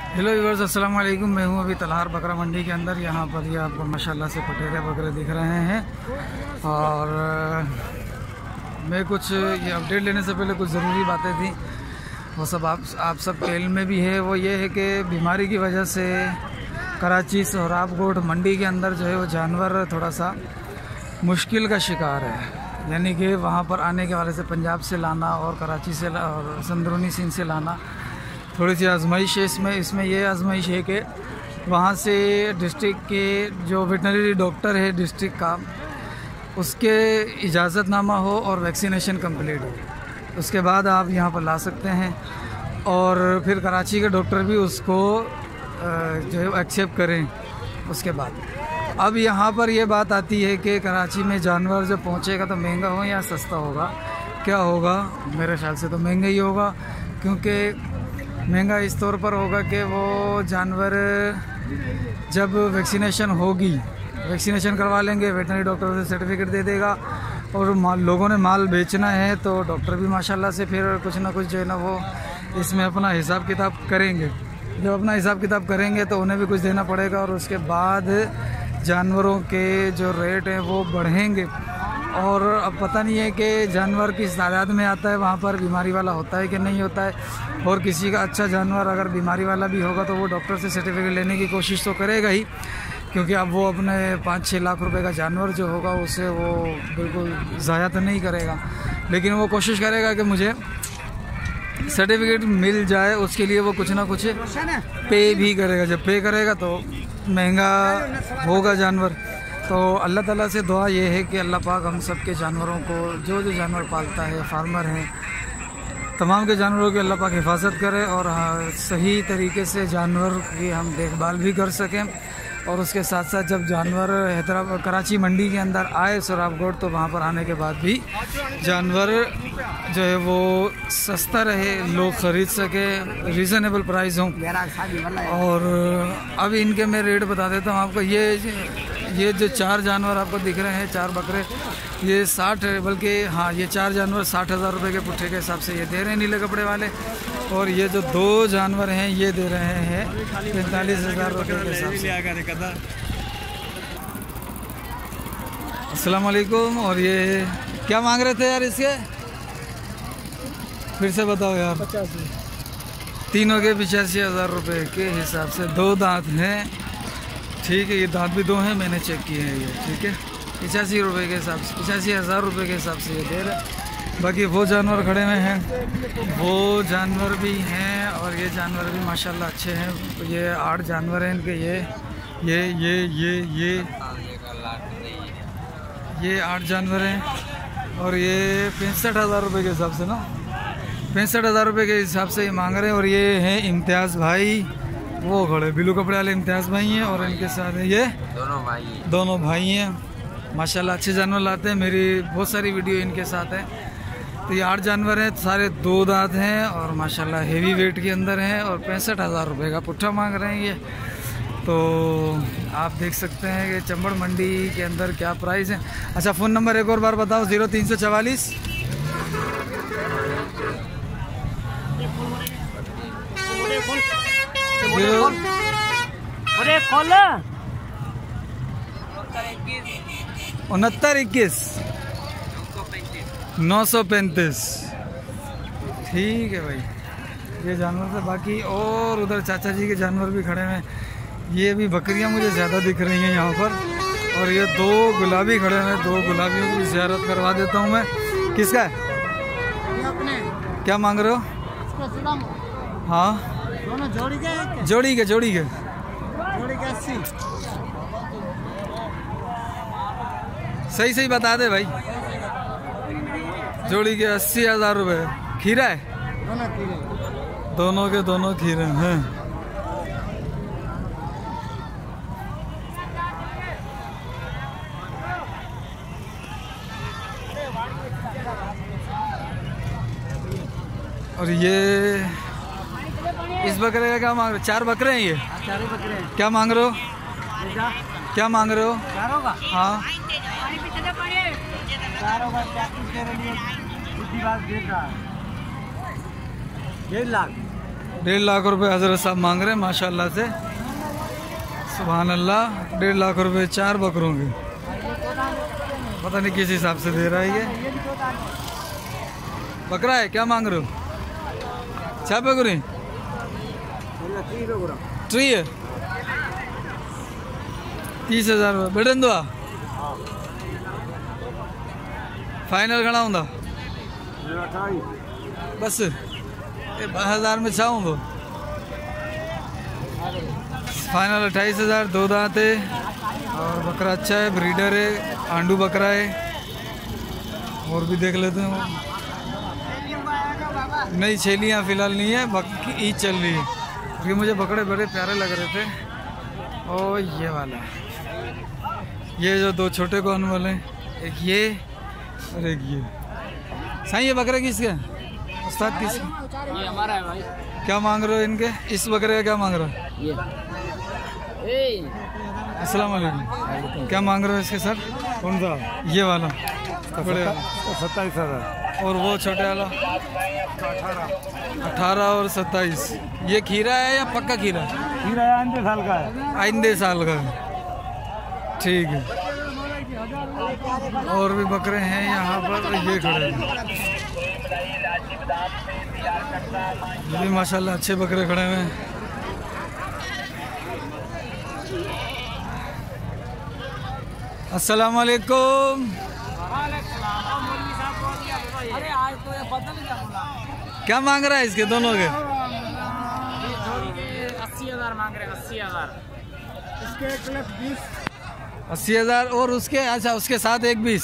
Hello viewers, अस्सलाम वालेकुम। मैं हूं अभी तलहार बकरा मंडी के अंदर। यहां पर ये आपको माशाल्लाह से पटेरे वगैरह दिख रहे हैं। और मैं कुछ ये अपडेट लेने से पहले कुछ ज़रूरी बातें थी, वो सब आप सब के इल्म में भी है। वो ये है कि बीमारी की वजह से कराची सोहराबकोट मंडी के अंदर जो है वो जानवर थोड़ा सा मुश्किल का शिकार है। यानी कि वहाँ पर आने के वाले से पंजाब से लाना और कराची से और संदरूनी सिंध से लाना थोड़ी सी आजमाइश है। इसमें ये आजमाइश है कि वहाँ से डिस्ट्रिक्ट के जो वेटनरी डॉक्टर है डिस्ट्रिक्ट का, उसके इजाज़तनामा हो और वैक्सीनेशन कंप्लीट हो, उसके बाद आप यहाँ पर ला सकते हैं। और फिर कराची के डॉक्टर भी उसको जो है एक्सेप्ट करें उसके बाद। अब यहाँ पर ये बात आती है कि कराची में जानवर जब पहुँचेगा तो महंगा हो या सस्ता होगा। क्या होगा? मेरे ख्याल से तो महंगा ही होगा, क्योंकि महंगा इस तौर पर होगा कि वो जानवर जब वैक्सीनेशन होगी, वैक्सीनेशन करवा लेंगे, वेटनरी डॉक्टर से सर्टिफिकेट दे देगा और लोगों ने माल बेचना है तो डॉक्टर भी माशाल्लाह से फिर कुछ ना कुछ जो है ना वो इसमें अपना हिसाब किताब करेंगे। जब अपना हिसाब किताब करेंगे तो उन्हें भी कुछ देना पड़ेगा और उसके बाद जानवरों के जो रेट हैं वो बढ़ेंगे। और अब पता नहीं है कि जानवर किस तादाद में आता है, वहाँ पर बीमारी वाला होता है कि नहीं होता है। और किसी का अच्छा जानवर अगर बीमारी वाला भी होगा तो वो डॉक्टर से सर्टिफिकेट लेने की कोशिश तो करेगा ही, क्योंकि अब वो अपने 5-6 लाख रुपए का जानवर जो होगा उसे वो बिल्कुल ज़ाया तो नहीं करेगा, लेकिन वो कोशिश करेगा कि मुझे सर्टिफिकेट मिल जाए। उसके लिए वो कुछ ना कुछ पे भी करेगा। जब पे करेगा तो महंगा होगा जानवर। तो अल्लाह ताला से दुआ ये है कि अल्लाह पाक हम सब के जानवरों को, जो जानवर पालता है, फार्मर हैं, तमाम के जानवरों की अल्लाह पाक हिफाजत करे और सही तरीके से जानवर की हम देखभाल भी कर सकें। और उसके साथ साथ जब जानवर हैदराबाद कराची मंडी के अंदर आए सोहराबकोट, तो वहाँ पर आने के बाद भी जानवर जो है वो सस्ता रहे, लोग ख़रीद सके, रीज़नेबल प्राइस हों। और अब इनके मैं रेट बता देता हूँ आपको। ये जो 4 जानवर आपको दिख रहे हैं, 4 बकरे, ये 60 है, बल्कि हाँ ये 4 जानवर 60,000 रुपये के पुट्ठे के हिसाब से ये दे रहे हैं नीले कपड़े वाले। और ये जो 2 जानवर हैं ये दे रहे हैं 45,000 रुपये के हिसाब से। अस्सलाम वालेकुम। और ये क्या मांग रहे थे यार इसके? फिर से बताओ यार। 85। तीनों के 85,000 रुपये के हिसाब से। 2 दांत हैं, ठीक है, ये दांत भी 2 हैं, मैंने चेक किए हैं ये, ठीक है। 85 रुपये के हिसाब से, 85,000 रुपये के हिसाब से ये दे रहे। बाकी वो जानवर खड़े हुए हैं, वो जानवर भी हैं और ये जानवर भी माशाल्लाह अच्छे हैं। ये 8 जानवर हैं इनके। ये 8 जानवर हैं और ये 65,000 रुपये के हिसाब से ना, 65,000 रुपये के हिसाब से ये मांग रहे हैं। और ये हैं इम्तियाज़ भाई, वो खड़े ब्लू कपड़े वाले इम्तियाज़ भाई हैं और इनके साथ है ये दोनों भाई हैं। माशाल्लाह अच्छे जानवर लाते हैं, मेरी बहुत सारी वीडियो इनके साथ है। तो ये 8 जानवर हैं, सारे 2 दांत हैं और माशाल्लाह हेवी वेट के अंदर हैं और 65,000 रुपये का पुट्ठा मांग रहे हैं ये। तो आप देख सकते हैं कि चंबड़ मंडी के अंदर क्या प्राइस है। अच्छा, फ़ोन नंबर एक और बार बताओ। 0344 6921 935। ठीक है भाई, ये जानवर से। बाकी और उधर चाचा जी के जानवर भी खड़े हैं। ये भी बकरियां मुझे ज़्यादा दिख रही हैं यहाँ पर। और ये 2 गुलाबी खड़े हैं, 2 गुलाबियों की ज़ियारत करवा देता हूँ मैं। किसका है? क्या मांग रहे हो? हाँ, जोड़ी के 80। सही बता दे भाई। जोड़ी के 80,000 रुपये। खीरा है? दोनों के दोनों खीरे हैं। और ये इस बकरे का क्या मांग रहे हो? 4 बकरे हैं ये? 4 बकरे हैं। क्या मांग रहे हो? क्या मांग रहे हो? 4 का? हाँ, 4 का 1.5 लाख। 1.5 लाख रुपए हजरत साहब मांग रहे हैं माशाल्लाह से, सुभान अल्लाह। 1.5 लाख रुपए 4 बकरों के, पता नहीं किस हिसाब से दे रहा है ये। बकरा है, क्या मांग रहे हो? 6 बकरी ट्री है, 30,000 रुपये बेटन दो फाइनल खड़ा हूँ बस 1000 में चाहूँ तो फाइनल 28,000। 2 दांत है और बकरा अच्छा है, ब्रीडर है, आंडू बकरा है। और भी देख लेते हैं। नहीं छेलियाँ फिलहाल नहीं है, ईद चल रही है। क्योंकि मुझे बकरे बड़े प्यारे लग रहे थे। और ये वाला, ये जो 2 छोटे कौन वाले, एक ये और एक ये। सही है बकरे किसके उस्ताद, किसके? ये हमारा है भाई। क्या मांग रहे हो इनके? इस बकरे का क्या मांग रहे हो? ये अस्सलाम वालेकुम। क्या मांग रहे हो इसके सर? कौन सा? ये वाला 27,000। और वो छोटे वाला 18 और 27। ये खीरा है या पक्का खीरा? खीरा आइंदे साल का है। आइंदे साल का है, ठीक है। और भी बकरे हैं यहाँ पर, ये खड़े हैं। ये भी माशाल्लाह अच्छे बकरे खड़े हुए हैं। अस्सलाम वालेकुम। अरे आज तो ये बदल गया बोला। क्या मांग रहा है इसके दोनों के? 80,000 मांग रहे हैं। 80,000 इसके 1,20,000। 80,000 और उसके, अच्छा उसके साथ एक 20,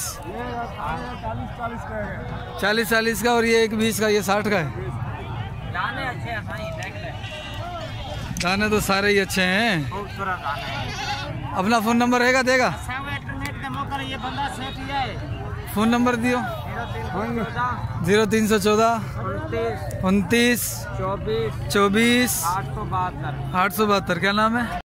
40-40 का और ये एक 20 का, ये 60 का है। दाने अच्छे हैं भाई, देख ले। दाने तो सारे ही अच्छे हैं। खूबसूरत दाने। अपना फ़ोन नंबर रहेगा, देगा? ये बंदा सेठ ही है। फ़ोन नंबर दियो। 0314 29 24 24 872। 872। क्या नाम है?